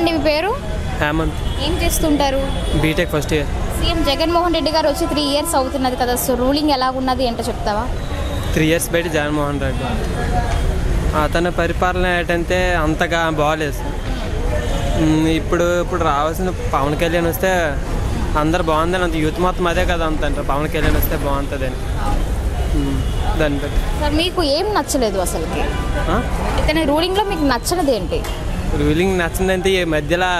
చెప్పండి మీ పేరు? హేమంత్. ఏం చేస్తుంటారు? BTech first year. CM Jaganmohan Reddy garu వచ్చి 3 years అవుతున్నది కదా, సో రూలింగ్ ఎలా ఉన్నది ఏంటో చెప్తావా? 3 years బయట జగన్మోహన్ రెడ్డి అతని పరిపాలన ఏంటంటే అంతగా బాగాలేదు. ఇప్పుడు రావాల్సిన పవన్ కళ్యాణ్ వస్తే అందరు బాగుందని అంత యూత్ మొత్తం అదే కదా అంటారు, పవన్ కళ్యాణ్ వస్తే బాగుంటుందని. దాన్ని బట్టి సార్ మీకు ఏం నచ్చలేదు అసలుకి? ఇతని రూలింగ్లో మీకు నచ్చనిది ఏంటి? రూలింగ్ నచ్చిందంటే ఈ మధ్యలో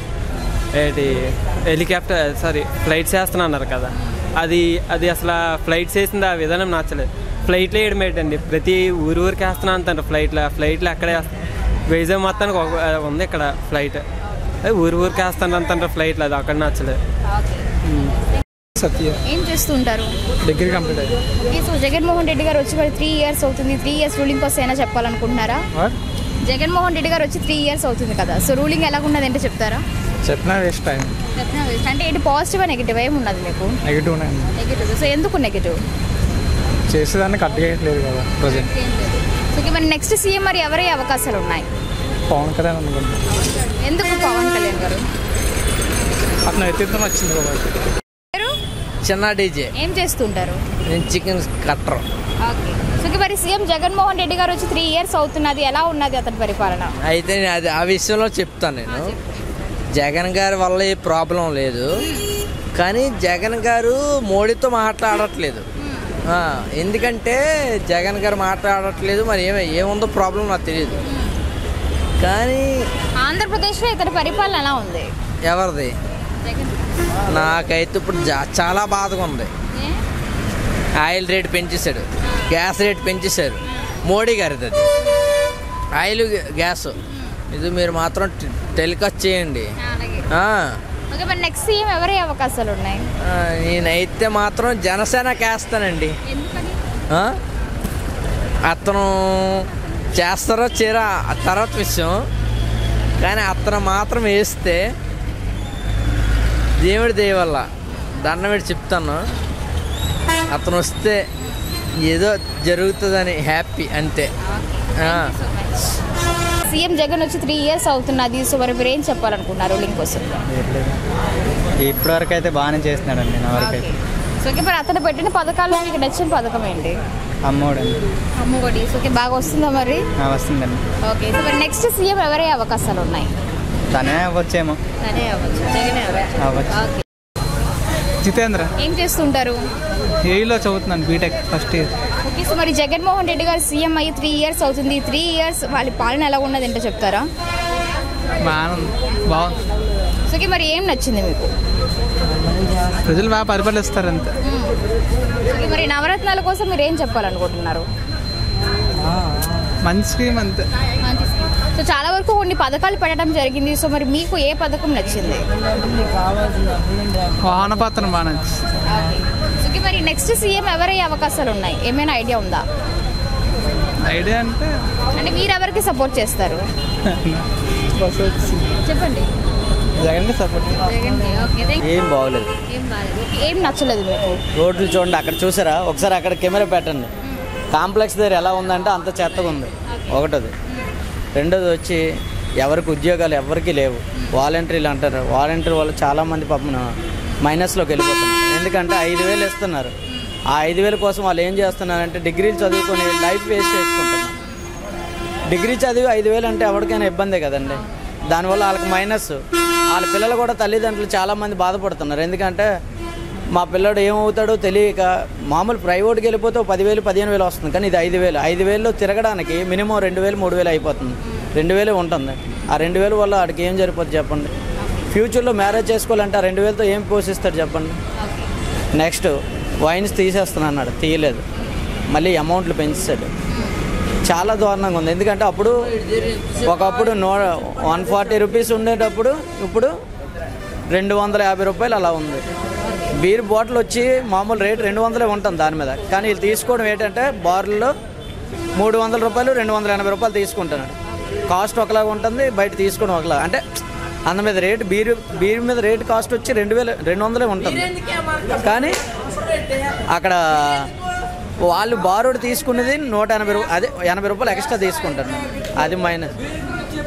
ఫ్లైట్స్ వేస్తున్నారు కదా, అది అసలు ఫ్లైట్స్ వేసింది ఆ విధానం నచ్చలేదు. ఫ్లైట్లో వేయడమేటండి, ప్రతి ఊరికి వేస్తున్నా అంటారు. ఫ్లైట్లో అక్కడే వైజాగ్ మొత్తానికి ఉంది ఇక్కడ ఫ్లైట్, అది ఊరికి వేస్తాను అంటారు ఫ్లైట్లో, అది అక్కడ నచ్చలేదు. సత్య. ఏం చేస్తుంటారు? డిగ్రీ కంప్లీట్ అయ్యింది. ఓకే, సో జగన్మోహన్ రెడ్డి గారు వచ్చి 3 years అవుతుంది, 3 years రూలింగ్ కోసం ఏమైనా చెప్పాలనుకుంటున్నారా? జగన్మోహన్ రెడ్డి గారు వచ్చి 3 years అవుతుంది కదా, సో రూలింగ్ ఎలా ఉన్నది అంటే చెప్తారా? చెప్పినా వేస్ట్ టైం. అంటే ఏంటి పాజిటివ్ నెగిటివ్ ఏమున్నది మీకు? నెగిటివ్. సో ఎందుకు నెగిటివ్? చేసేదాన్ని కట్టగట్లేదు కదా ప్రజెంట్. ఓకే, మరి నెక్స్ట్ సీఎం మరి ఎవరే అవకాశాలు ఉన్నాయి? పవన్ కళ్యాణ్ అనుకుంటున్నాను. ఎందుకు పవన్ కళ్యాణ్ గారు? అతను వ్యక్తిత్వం వచ్చింది కాబట్టి. చిన్న డీజే. ఏం చేస్తుంటారు? నేను చికెన్ కట్టర్. ఓకే, సో మరి సీఎం జగన్మోహన్ రెడ్డి గారు వచ్చి 3 years అవుతున్నది, ఎలా ఉన్నది అతని పరిపాలన? అయితే అది ఆ విషయంలో చెప్తాను నేను. జగన్ గారి వల్ల ఏ ప్రాబ్లం లేదు, కానీ జగన్ గారు మోడీతో మాట్లాడట్లేదు. ఎందుకంటే జగన్ గారు మాట్లాడట్లేదు, మరి ఏముందో ప్రాబ్లం నాకు తెలియదు. కానీ ఆంధ్రప్రదేశ్లో ఇతని పరిపాలన ఎలా ఉంది? ఎవరిది? నాకైతే ఇప్పుడు చాలా బాధగా ఉంది. ఆయిల్ రేట్ పెంచేశాడు, గ్యాస్ రేట్ పెంచేశారు, మోడీ గారిది అది. ఆయిల్ గ్యాస్ ఇది మీరు మాత్రం టెలికాస్ట్ చేయండి. నెక్స్ట్ సీఎం ఎవరే అవకాశాలు ఉన్నాయి? నేనైతే మాత్రం జనసేనకి వేస్తానండి. అతను చేస్తారో చేరా తర్వాత విషయం, కానీ అతను మాత్రం వేస్తే దేవుడి దయ వల్ల దండం పెట్టి చెప్తాను, అతను వస్తే ఏదో జరుగుతుందని హ్యాపీ అంతే. సీఎం జగన్ వచ్చి 3 years అవుతున్నది, సో మరి మీరు ఏం చెప్పాలనుకున్నారు రూలింగ్ కోసం? ఇప్పటివరకు అయితే బాగానే చేస్తున్నాడండి నా వరకు అయితే. సో మరి అతను పెట్టిన పథకాల్లో మీకు నచ్చిన పథకం ఏంటి? అమ్మఒడి. సో బాగా వస్తుందా మరి? వస్తుందండి. ఓకే, సో మరి నెక్స్ట్ సీఎం ఎవరే అవకాశాలు ఉన్నాయి? తనే అవ్వచ్చేమో. జితేంద్ర. ఏం చేస్తుంటారు? ఏఈలో చదువుతున్నాను, BTech first year. Okay, so మరి జగన్మోహన్ రెడ్డి గారు సీఎం అయ్యి 3 years అవుతుంది, 3 years వాళ్ళ పాలన ఎలా ఉన్నది ఏంటో చెప్తారా? బాగుంది. సో మరి ఏం నచ్చింది మీకు? ప్రజలు బాగా పరిపాలిస్తారు అంతే. మరి నవరత్నాల కోసం మీరు ఏం చెప్పాలనుకుంటున్నారు? మంచి స్కీమ్ అంతే. సో చాలా వరకు కొన్ని పథకాలు పెట్టడం జరిగింది, సో మరి మీకు ఏ పథకం నచ్చింది? వాహనపత్రం బాగా నచ్చింది. సో మరి నెక్స్ట్ సీఎం ఎవరయ్యే అవకాశాలు ఉన్నాయి, ఏమైనా ఐడియా ఉందా? ఐడియా అంటే మీరు ఎవరికి సపోర్ట్ చేస్తారు చెప్పండి. జగన్ సపోర్ట్. ఏం బాగోలేదు, ఏం నచ్చలేదు మీకు? రోడ్లు చూడండి, అక్కడ చూసారా ఒకసారి, అక్కడ కెమెరా పెట్టండి. కాంప్లెక్స్ దగ్గర ఎలా ఉందంటే అంత చెత్తగా ఉంది, ఒకటోది. రెండోది వచ్చి ఎవరికి ఉద్యోగాలు ఎవరికి లేవు, వాలంటీర్లు అంటారు. వాలంటీర్ వాళ్ళు చాలామంది పాపం మైనస్లోకి వెళ్ళిపోతున్నారు, ఎందుకంటే 5,000 ఇస్తున్నారు. ఆ 5,000 కోసం వాళ్ళు ఏం చేస్తున్నారంటే డిగ్రీలు చదువుకొని లైఫ్ వేస్ట్ చేసుకుంటున్నారు. డిగ్రీ చదివి 5,000 అంటే ఎవరికైనా ఇబ్బందే కదండి. దానివల్ల వాళ్ళకి మైనస్. వాళ్ళ పిల్లలు కూడా తల్లిదండ్రులు చాలామంది బాధపడుతున్నారు, ఎందుకంటే మా పిల్లడు ఏమవుతాడో తెలియక మామూలు ప్రైవేట్కి వెళ్ళిపోతే 10,000 15,000 వస్తుంది, కానీ ఇది 5,000. 5,000లో తిరగడానికి మినిమం 2,000 3,000 అయిపోతుంది, 2,000 ఉంటుంది. ఆ 2,000 వల్ల వాడికి ఏం సరిపోతుంది చెప్పండి? ఫ్యూచర్లో మ్యారేజ్ చేసుకోవాలంటే ఆ 2,000తో ఏం పోషిస్తాడు చెప్పండి? నెక్స్ట్ వైన్స్ తీసేస్తున్నా అన్నాడు, తీయలేదు, మళ్ళీ అమౌంట్లు పెంచాడు. చాలా దారుణంగా ఉంది, ఎందుకంటే అప్పుడు ఒకప్పుడు 140 రూపీస్ ఉండేటప్పుడు ఇప్పుడు 250 రూపాయలు అలా ఉంది. బీర్ బాటిల్ వచ్చి మామూలు రేట్ 200 ఉంటుంది దాని మీద, కానీ వీళ్ళు తీసుకోవడం ఏంటంటే బార్లో 300 రూపాయలు 280 రూపాయలు తీసుకుంటున్నాడు. కాస్ట్ ఒకలాగా ఉంటుంది, బయట తీసుకోవడం ఒకలాగా. అంటే అందు మీద రేటు బీర్ మీద రేట్ కాస్ట్ వచ్చి 2,200 ఉంటుంది, కానీ అక్కడ వాళ్ళు బారోడు తీసుకున్నది 180 రూపాయలు, అదే 80 రూపాయలు ఎక్స్ట్రా తీసుకుంటారు. అది మైనస్.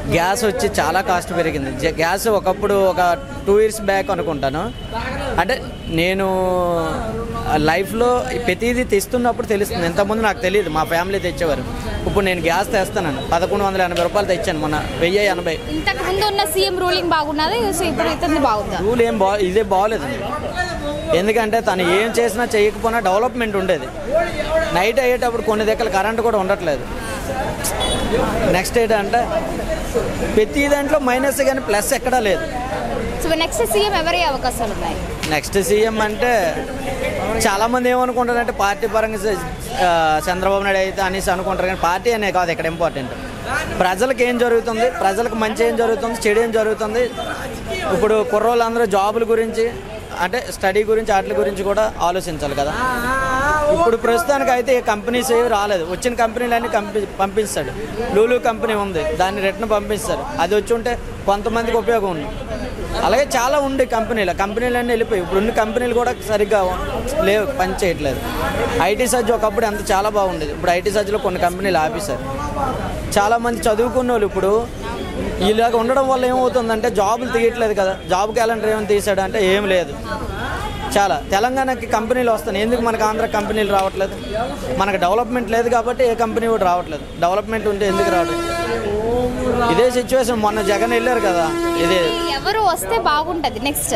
గ్యాస్ వచ్చి చాలా కాస్ట్ పెరిగింది. గ్యాస్ ఒకప్పుడు ఒక 2 years బ్యాక్ అనుకుంటాను, అంటే నేను లైఫ్లో ప్రతిదీ తెస్తున్నప్పుడు తెలుస్తుంది. ఇంతకుముందు నాకు తెలియదు, మా ఫ్యామిలీ తెచ్చేవారు. ఇప్పుడు నేను గ్యాస్ తెస్తాను 1180 రూపాయలు తెచ్చాను మొన్న, 1080. ఇంతకు ముందు ఉన్న సీఎం రూలింగ్ బాగున్నది, సో ఇప్పుడు ఇతని బాగుందా? రూల్ ఏం ఇదే బాగోలేదండి. ఎందుకంటే తను ఏం చేసినా చేయకపోయినా డెవలప్మెంట్ ఉండేది. నైట్ అయ్యేటప్పుడు కొన్ని దగ్గర కరెంట్ కూడా ఉండట్లేదు. నెక్స్ట్ ఏంటంటే ప్రతి దాంట్లో మైనస్ కానీ ప్లస్ ఎక్కడా లేదు. సో నెక్స్ట్ సీఎం ఎవరి అవకాశాలు ఉన్నాయి? నెక్స్ట్ సీఎం అంటే చాలామంది ఏమనుకుంటారంటే పార్టీ పరంగా చంద్రబాబు నాయుడు అయితే అనేసి అనుకుంటారు, కానీ పార్టీ అనే కాదు ఇక్కడ ఇంపార్టెంట్. ప్రజలకు ఏం జరుగుతుంది, ప్రజలకు మంచి ఏం జరుగుతుంది, చెడు ఏం జరుగుతుంది. ఇప్పుడు కుర్రోళ్ళందరూ జాబుల గురించి అంటే స్టడీ గురించి వాటి గురించి కూడా ఆలోచించాలి కదా. ఇప్పుడు ప్రస్తుతానికి అయితే ఏ కంపెనీస్ ఏవి రాలేదు. వచ్చిన కంపెనీలన్నీ పంపిస్తాడు. లూలు కంపెనీ ఉంది, దాన్ని రిటర్న్ పంపిస్తారు. అది వచ్చి ఉంటే కొంతమందికి ఉపయోగం ఉంది. అలాగే చాలా ఉండే కంపెనీలన్నీ వెళ్ళిపోయి ఇప్పుడు ఉన్న కంపెనీలు కూడా సరిగ్గా లేవు, పని చేయట్లేదు. ఐటీ సర్జ్ ఒకప్పుడు ఎంత చాలా బాగుండేది, ఇప్పుడు ఐటీ సర్జ్లో కొన్ని కంపెనీలు ఆపేశారు. చాలామంది చదువుకున్న వాళ్ళు ఇప్పుడు ఇలాగ ఉండడం వల్ల ఏమవుతుందంటే జాబులు తీయట్లేదు కదా. జాబ్ క్యాలెండర్ ఏమైనా తీసాడు అంటే ఏం లేదు. చాలా తెలంగాణకి కంపెనీలు వస్తున్నాయి, ఎందుకు మనకు ఆంధ్ర కంపెనీలు రావట్లేదు? మనకు డెవలప్మెంట్ లేదు కాబట్టి ఏ కంపెనీ కూడా రావట్లేదు. డెవలప్మెంట్ ఉంటే ఎందుకు రావట్లేదు? ఇదే సిచ్యువేషన్. మొన్న జగన్ వెళ్ళారు కదా, ఇదే. ఎవరు వస్తే బాగుంటుంది నెక్స్ట్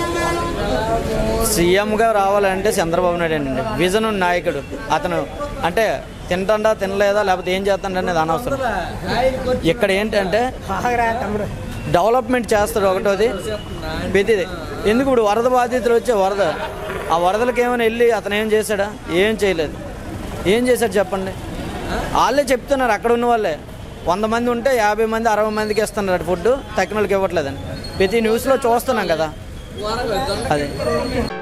సీఎంగా రావాలంటే చంద్రబాబు నాయుడు అండి. విజన్ నాయకుడు అతను. అంటే తింటాడా తినలేదా లేకపోతే ఏం చేస్తాడా అనేది అనవసరం. ఇక్కడ ఏంటంటే డెవలప్మెంట్ చేస్తాడు ఒకటోది ప్రతిది. ఎందుకు ఇప్పుడు వరద బాధితులు వచ్చే ఆ వరదలకు ఏమైనా వెళ్ళి అతను ఏం చేశాడా? ఏం చేయలేదు. ఏం చేశాడు చెప్పండి? వాళ్ళే చెప్తున్నారు, అక్కడ ఉన్న వాళ్ళే. 100 మంది ఉంటే 50 మంది 60 మందికి ఇస్తున్నారు ఫుడ్, తక్కిన వాళ్ళకి ఇవ్వట్లేదని ప్రతి న్యూస్లో చూస్తున్నాం కదా. అదే